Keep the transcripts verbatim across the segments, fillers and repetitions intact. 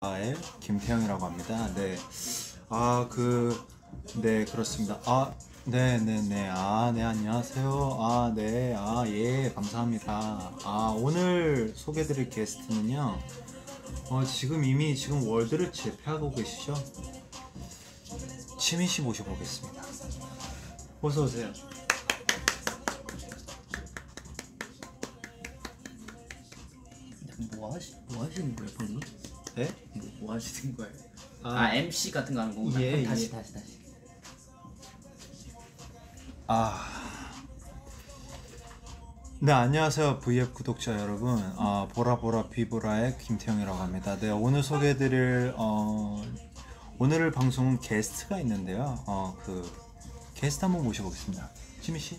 의 김태형이라고 합니다. 네, 아 그 네 그렇습니다. 아 네네네 아 네 안녕하세요. 아 네 아 예 감사합니다. 아 오늘 소개드릴 게스트는요. 어 지금 이미 지금 월드를 제패하고 계시죠? 치민 씨 모셔보겠습니다. 어서 오세요. 뭐 하시 뭐 하시는 거예요 방금? 네? 뭐, 뭐 하시는 거예요? 아, 아, 엠씨 같은 거 하는 거구나. 예, 다시 예. 다시 다시. 아, 네 안녕하세요 브이에프 구독자 여러분. 아 보라보라 비보라의 김태형이라고 합니다. 네 오늘 소개해드릴 어 오늘 방송은 게스트가 있는데요. 어 그 게스트 한번 모셔보겠습니다. 지미 씨.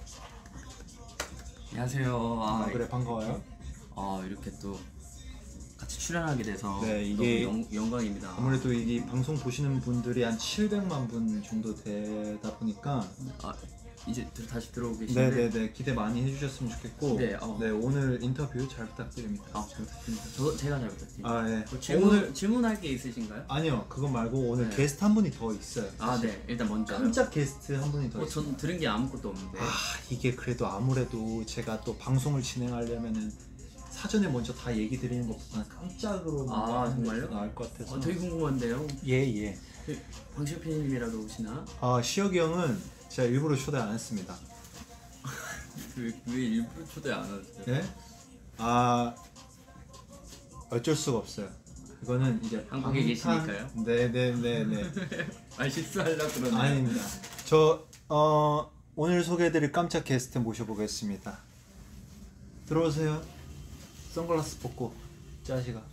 안녕하세요. 아, 아, 그래 반가워요. 아 이렇게 또 같이 출연하게 돼서 네, 이게 너무 영, 영광입니다. 아무래도 이 방송 보시는 분들이 한 칠백만 분 정도 되다 보니까 아 이제 들, 다시 들어오고 계신데. 네네네 기대 많이 해주셨으면 좋겠고 네, 어. 네 오늘 인터뷰 잘 부탁드립니다. 아, 잘 부탁드립니다. 저 제가 잘 부탁드립니다. 아 예. 뭐 질문 오늘 질문할 게 있으신가요? 아니요 그거 말고 오늘 네. 게스트 한 분이 더 있어요. 아, 사실. 네. 일단 먼저. 깜짝 게스트 한 분이 더 어, 있어요. 전 들은 게 아무것도 없는데. 아 이게 그래도 아무래도 제가 또 방송을 진행하려면은 사전에 먼저 다 얘기 드리는 것보다는 깜짝으로 먼저 아, 하는 게 정말요? 나을 것 같아서. 어, 되게 궁금한데요. 예예. 방시혁 피디님이라도 오시나? 아 시혁이 형은 제가 일부러 초대 안 했습니다. 왜, 왜 일부러 초대 안 하세요? 예? 아 어쩔 수가 없어요. 이거는 이제 한국에 계시니까요? 네네네네. 아 실수하려고 그러네. 아닙니다. 저 어, 오늘 소개해드릴 깜짝 게스트 모셔보겠습니다. 들어오세요. 선글라스 벗고 짜시가.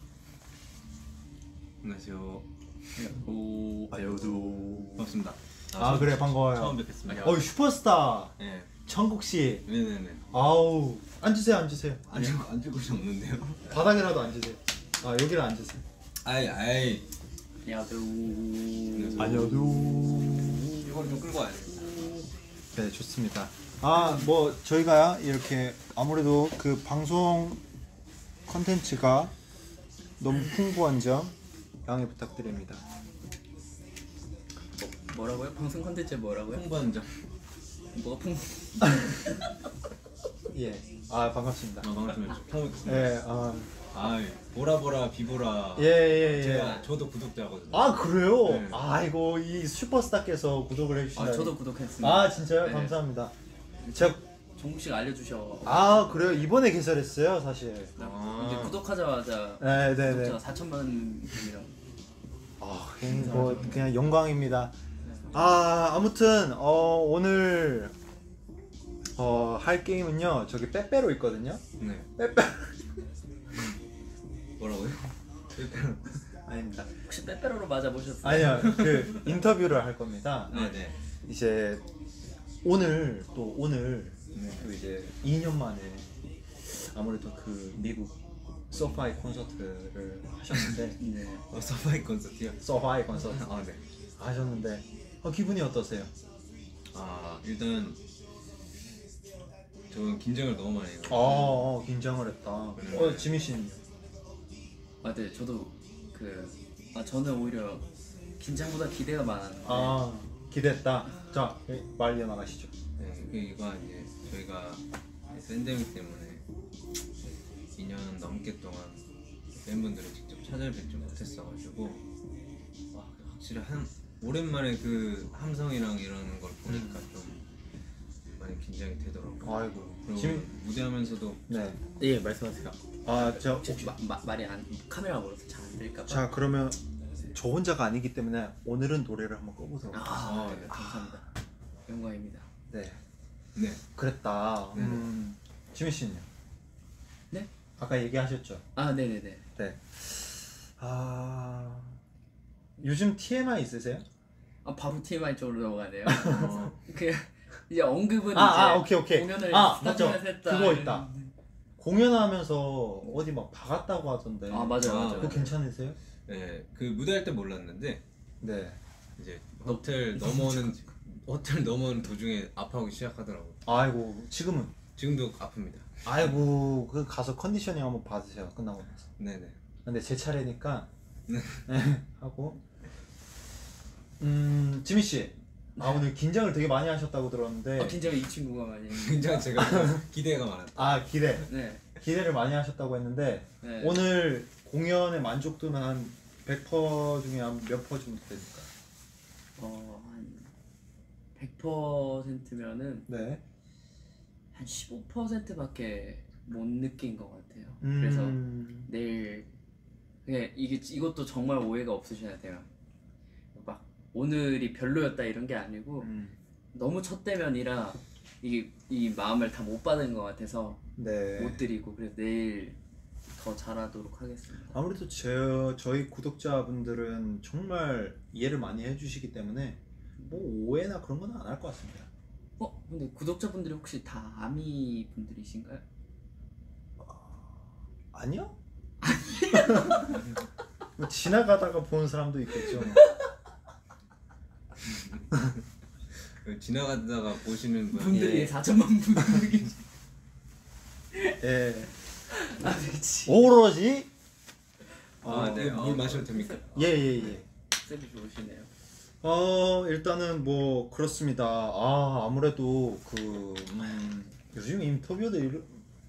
안녕하세요. 오, 아여도. 반갑습니다. 아 그래 반가워요. 처음 뵙겠습니다. 어이 슈퍼스타 네. 천국 씨. 네네네. 아우 앉으세요 앉으세요. 앉을 앉을 곳이 없는데요. 바닥이라도 앉으세요. 아 여기를 앉으세요. 아이 아이. 안녕하세요. 안녕하세요. 이걸 좀 끌고 와야 돼. 네 좋습니다. 아 뭐 저희가 이렇게 아무래도 그 방송 컨텐츠가 너무 풍부한 점 양해 부탁드립니다. 뭐라고요? 방송 컨텐츠 뭐라고요? 홍보한 점. 뭐가 풍? 예. 아 반갑습니다. 아 반갑습니다. 처음 뵙겠습니다. 예. 아 아 보라 보라 비보라. 예, 예, 예. 제가 저도 구독자거든요. 아 그래요? 네. 아이고 이 슈퍼스타께서 구독을 해주신다. 아 저도 구독했습니다. 아 진짜요? 네. 감사합니다. 제가 정국 씨가 알려주셔. 아 그래요? 이번에 개설했어요 사실. 아. 이제 구독하자마자 네, 네, 네. 구독자가 사천만 명이라고. 아 그냥 뭐 그냥 영광입니다. 아 아무튼 어 오늘 어 할 게임은요 저기 빼빼로 있거든요. 네. 빼빼 뭐라고요? 아닙니다. 혹시 빼빼로로 맞아 보셨어요? 아니요 그 인터뷰를 할 겁니다. 네네. 이제 오늘 또 오늘 네. 또 이제 이 년 만에 아무래도 그 미국 소파이 콘서트를 하셨는데 네. 어, 서바이 콘서트요. 소파이 콘서트 아 네. 하셨는데 어, 기분이 어떠세요? 아 일단 저는 긴장을 너무 많이 해요. 어, 어 긴장을 했다. 네. 어 지민 씨는요? 아, 네. 저도 그 아, 저는 오히려 긴장보다 기대가 많았는데. 아 기대했다. 자 말 이어나가시죠. 네, 이거 이제 저희가 팬데믹 때문에 이 년 넘게 동안 팬분들을 직접 찾아뵙지 못했어가지고 와, 확실히 한 오랜만에 그 함성이랑 이런 걸 보니까 좀 많이 긴장이 되더라고요. 아이고 그리고 지민 무대하면서도 네. 예, 말씀하세요. 아저 혹시 마, 마, 말이 안 카메라가 멀어서 잘 안 들릴까 봐. 자 그러면 저 혼자가 아니기 때문에 오늘은 노래를 한번 꺼보도록 하겠습니다. 아, 아, 네, 네. 감사합니다. 영광입니다. 네. 네, 그랬다. 네. 음, 지민 씨는요? 네? 아까 얘기하셨죠? 아, 네, 네, 네. 네. 아 요즘 티엠아이 있으세요? 아, 바로 티엠아이 쪽으로 넘어가네요. 어, 그 이제 언급은 아, 이제 아, 오케이, 오케이. 공연을 아, 맞죠. 스타트에서 했다. 그거 있다. 공연하면서 어디 막 박았다고 하던데. 아, 맞아요, 아, 맞아요. 그거 괜찮으세요? 네, 그 무대할 때 몰랐는데 네. 이제 호텔 넘어오는 호텔 넘어오는 도중에 아파하기 시작하더라고요. 아이고 지금은 지금도 아픕니다. 아이고 그 가서 컨디셔닝 한번 받으세요 끝나고 나서. 네네. 근데 제 차례니까 하고 음 지민 씨, 아 오늘 긴장을 되게 많이 하셨다고 들었는데 어, 긴장을 이 친구가 많이 했는데. 굉장히 제가 기대가 많았다. 아 기대 네. 기대를 많이 하셨다고 했는데 네. 오늘 공연의 만족도는 한 백 퍼센트 중에 한 몇 퍼센트 정도 됩니까? 어, 한 백 퍼센트면은 네. 한 십오 퍼센트밖에 못 느낀 것 같아요. 음... 그래서 내일 그냥 이게 이것도 정말 오해가 없으셔야 돼요. 막 오늘이 별로였다 이런 게 아니고 음. 너무 첫 대면이라 이게 이 마음을 다 못 받은 것 같아서 네. 못 드리고 그래서 내일 더 잘하도록 하겠습니다. 아무래도 제, 저희 구독자분들은 정말 이해를 많이 해주시기 때문에 뭐 오해나 그런 건 안 할 것 같습니다. 어? 근데 구독자분들이 혹시 다 아미 분들이신가요? 아니요? 뭐 지나가다가 보는 사람도 있겠죠. 지나가다가 보시는 분 분들이 예. 사천만 분들이 계시. 예. 아, 그렇지. 오로지 아, 네. 어, 물 마셔도 됩니까? 예예예. 예, 예. 쌤이 좋으시네요. 어 일단은 뭐 그렇습니다. 아 아무래도 그 음, 요즘 인터뷰들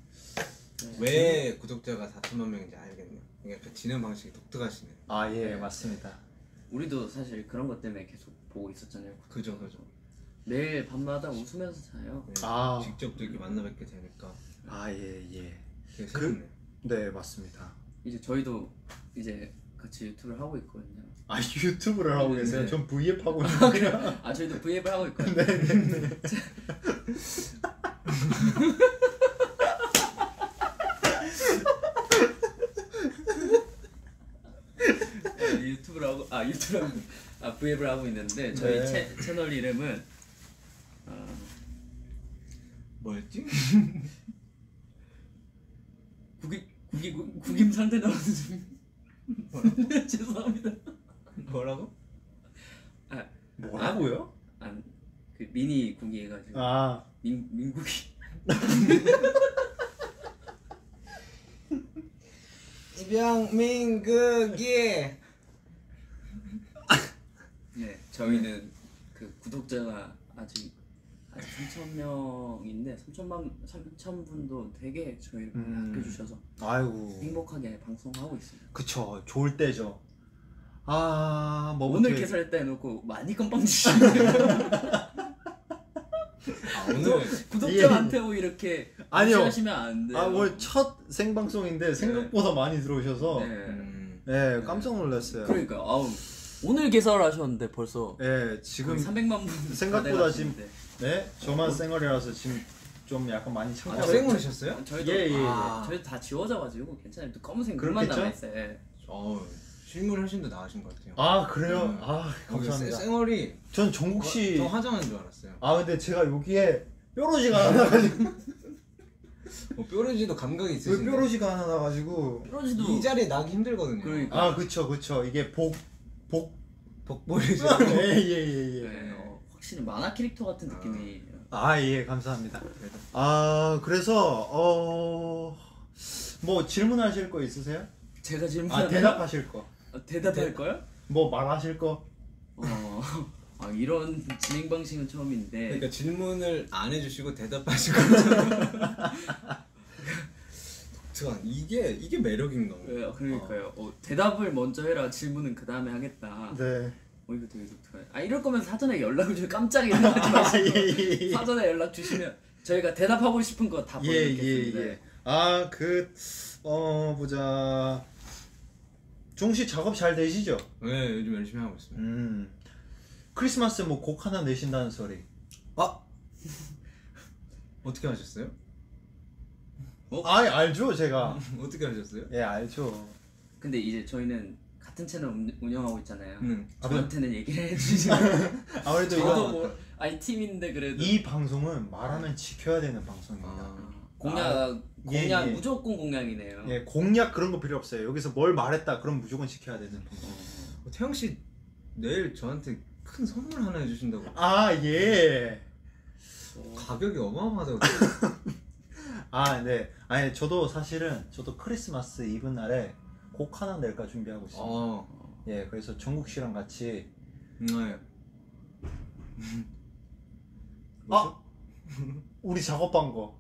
왜 구독자가 사천만 명인지 알겠네요. 그러니까 그 진행 방식이 독특하시네요. 아예 맞습니다. 우리도 사실 그런 것 때문에 계속 보고 있었잖아요. 그죠, 그죠. 매일 밤마다 웃으면서 자요. 네, 아. 직접 또 이렇게 만나 뵙게 되니까 아예 예. 되게 그- 새롭네요. 네 맞습니다. 이제 저희도 이제 같이 유튜브를 하고 있거든요. 아 유튜브를 하고 계세요? 네. 전 브이앱 하고 있는데. 아 저희도 브이앱을 하고 있거든요. 네네네. 네, 유튜브를 하고 아 유튜브를 아 브이앱을 하고 있는데 저희 네. 채, 채널 이름은 어, 뭐였지? 국임 국임 국- 국임 상대 나오는 죄송합니다. 뭐라고? 아, 뭐라고요? 아그 미니 국이 해가지고 아 민 민국이 이병민국이 네 저희는 그 구독자가 아직 아직 삼천 명인데 삼천만 삼천 분도 되게 저희를 많이 음. 아껴주셔서 아이고 행복하게 방송하고 있습니다. 그쵸 좋을 때죠. 아뭐 오늘 개설했다 해놓고 많이 건빵 주시네요. 아, 오늘 구독자한테 뭐 이렇게 아니요. 무시하시면 안 돼요. 아 오늘 첫 생방송인데 생각보다 많이 들어오셔서 네. 음, 네 깜짝 놀랐어요. 그러니까 아우 오늘 개설하셨는데 벌써 네 지금 거의 삼백만 분 생각보다 다 지금 돼가시는데. 네 저만 쌩얼이라서 지금 좀 약간 많이 아, 참가. 생얼이셨어요? 저희도 예, 예, 예. 아, 저희도 다 지워져가지고 괜찮아요. 또 검은색 눈만 그렇겠죠? 남아있어요. 예. 어, 실물 훨씬 더 나으신 것 같아요. 아 그래요? 음. 아 감사합니다. 생얼이 전 정국 씨. 저 화장한 줄 알았어요. 아 근데 제가 여기에 뾰루지가 하나 나가지고 뭐 뾰루지도 감각이 있으신데 뾰루지가 하나 나가지고. 뾰루지도 이 자리에 나기 힘들거든요. 그러니까. 아 그쵸 그쵸 이게 복복 복보이지. 예예예 예. 네, 어, 확실히 만화 캐릭터 같은 느낌이. 아 예 감사합니다. 아 그래서 어. 뭐 질문하실 거 있으세요? 제가 질문 아 대답하실 거. 아, 대답할 거요? 뭐 말하실 거? 어, 아, 이런 진행 방식은 처음인데. 그러니까 질문을 안 해주시고 대답하시고 독특한 이게 이게 매력인 건가요? 네, 그러니까요. 어, 대답을 먼저 해라. 질문은 그 다음에 하겠다. 네. 어 이거 되게 독특하네. 아 이럴 거면 사전에 연락을 주면 깜짝 연락하지 마시고 예예예. 사전에 연락 주시면 저희가 대답하고 싶은 거 다 예, 보여드리겠습니다. 예, 예. 아, 그, 어, 보자. 종씨 작업 잘 되시죠? 네, 요즘 열심히 하고 있습니다. 음. 크리스마스 뭐 곡 하나 내신다는 소리. 아 어떻게 하셨어요? 아, 알죠, 제가. 어떻게 하셨어요? 예, 알죠. 근데 이제 저희는 같은 채널 운- 운영하고 있잖아요. 응. 저한테는 얘기를 해주시고 아무래도 저도 이거, 뭐 아니 팀인데 그래도 이 방송은 말하면 지켜야 되는 방송입니다. 아, 공약 아, 예, 공약 예. 무조건 공약이네요. 예, 공약 그런 거 필요 없어요. 여기서 뭘 말했다, 그럼 무조건 지켜야 되는 방송. 어, 태영 씨 내일 저한테 큰 선물 하나 해주신다고. 아, 예. 어, 가격이 어마어마하다고. 아, 네. 아니, 저도 사실은, 저도 크리스마스 이브 날에 곡 하나 낼까 준비하고 있습니다. 어. 예, 그래서 정국 씨랑 같이 네. 아 우리 작업한 거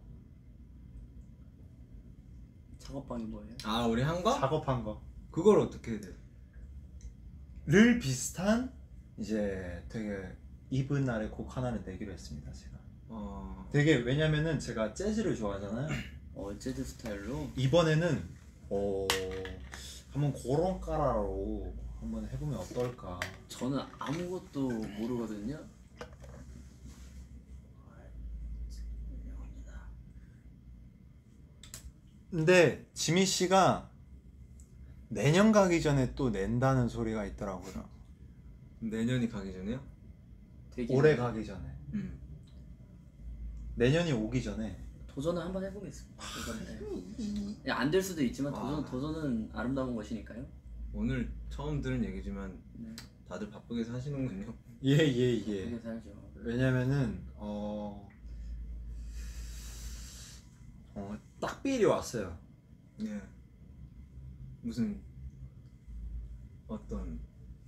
작업방이 뭐예요? 아 우리 한 거? 작업한 그걸 어떻게 해야 돼? 거를 비슷한 이제 되게 이분 날의 곡 하나를 내기로 했습니다. 제가 어. 되게 왜냐면은 제가 재즈를 좋아하잖아요. 어 재즈 스타일로. 이번에는 어 한번 그런 까라로 한번 해보면 어떨까. 저는 아무것도 모르거든요. 근데 지미 씨가 내년 가기 전에 또 낸다는 소리가 있더라고요. 내년이 가기 전에요? 되게 올해 가기 전에. 음. 내년이 오기 전에. 도전을 한번 해보겠습니다. 도전. 안 될 수도 있지만 도전 아. 도전은 아름다운 것이니까요. 오늘 처음 들은 얘기지만 네. 다들 바쁘게 사시는군요. 예, 예, 그게 예. 살죠. 왜냐면은 어, 어 딱비리 왔어요. 예. 무슨 어떤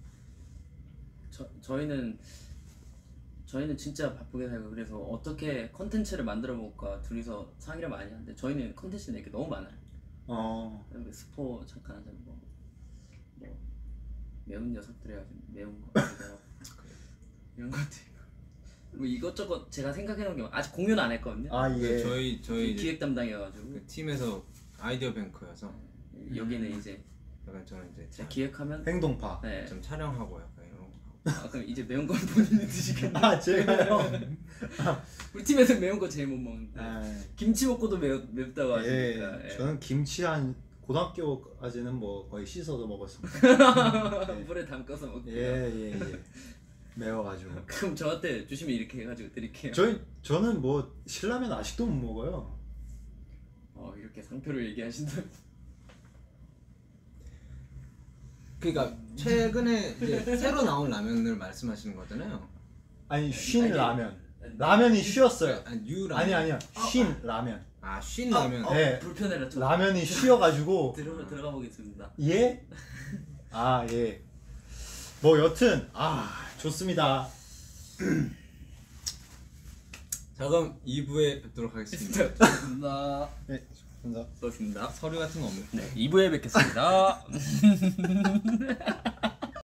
저 저희는 저희는 진짜 바쁘게 살고 그래서 어떻게 컨텐츠를 만들어 볼까 둘이서 상의를 많이 하는데 저희는 컨텐츠 낼 게 너무 많아요. 어, 스포 잠깐 하자 뭐, 뭐 매운 녀석들 해가지고 매운 거 그리고 이런 것들 뭐 이것저것 제가 생각해 놓은 게 아직 공유는 안 했거든요. 아 예. 저희 저희 이제 기획 담당이어가지고 그 팀에서 아이디어 뱅크여서 여기는 이제 약간 저는 이제 제가 차- 기획하면 행동파. 네. 좀 촬영하고 약간 이런 거 하고. 아 그럼 이제 매운 건 본인이 드시겠네요. 아 제가요. 우리 팀에서 매운 거 제일 못 먹는데 아, 김치 먹고도 매, 맵다고 예. 하시니까 예. 저는 김치 한 고등학교까지는 뭐 거의 씻어서 먹었습니다. 물에 담가서 먹고요. 예예 예, 예. 매워가지고. 그럼 저한테 주시면 이렇게 해가지고 드릴게요. 저희 저는 뭐 신라면 아직도 못 먹어요. 어 이렇게 상표를 얘기하신다. 그러니까 최근에 이제 새로 나온 라면을 말씀하시는 거잖아요. 아니 쉰 아니, 라면. 라면이 쉬었어요. 아니 뉴 라면. 아니 아니야. 쉰 라면. 아, 쉰 라면. 어, 네. 불편해라. 저 라면이 쉬어가지고. 들어가 들어가 보겠습니다. 예? 아 예. 뭐 여튼 아 좋습니다. 자 그럼 이 부에 뵙도록 하겠습니다. 감사합니다. 네, 감사합니다. 수고하셨습니다. 서류 같은 거 없나요? 네, 이 부에 뵙겠습니다.